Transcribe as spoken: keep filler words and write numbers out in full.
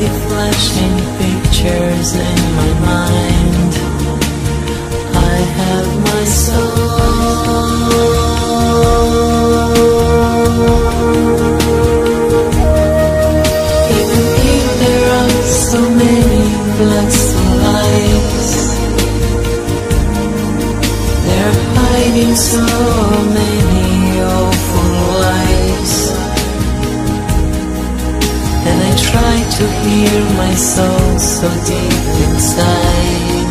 flashing pictures in my mind. I have my soul. Even if there are so many bloods to lies, they're hiding so many awful lies. And I try to hear my soul so deep inside.